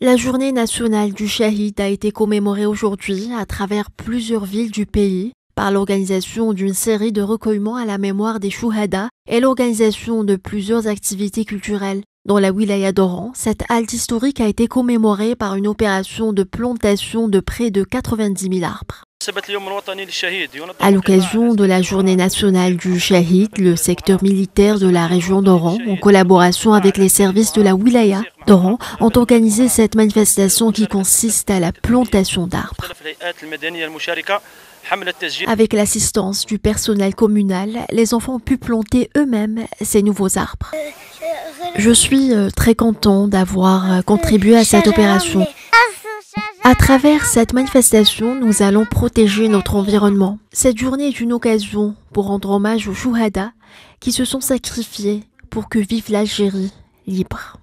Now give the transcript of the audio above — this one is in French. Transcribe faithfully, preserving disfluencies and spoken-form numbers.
La journée nationale du Shahid a été commémorée aujourd'hui à travers plusieurs villes du pays par l'organisation d'une série de recueillements à la mémoire des Shuhada et l'organisation de plusieurs activités culturelles. Dans la wilaya d'Oran, cette halte historique a été commémorée par une opération de plantation de près de quatre-vingt-dix mille arbres. À l'occasion de la journée nationale du Shahid, le secteur militaire de la région d'Oran, en collaboration avec les services de la wilaya d'Oran, ont organisé cette manifestation qui consiste à la plantation d'arbres. Avec l'assistance du personnel communal, les enfants ont pu planter eux-mêmes ces nouveaux arbres. Je suis très content d'avoir contribué à cette opération. À travers cette manifestation, nous allons protéger notre environnement. Cette journée est une occasion pour rendre hommage aux Shuhada qui se sont sacrifiés pour que vive l'Algérie libre.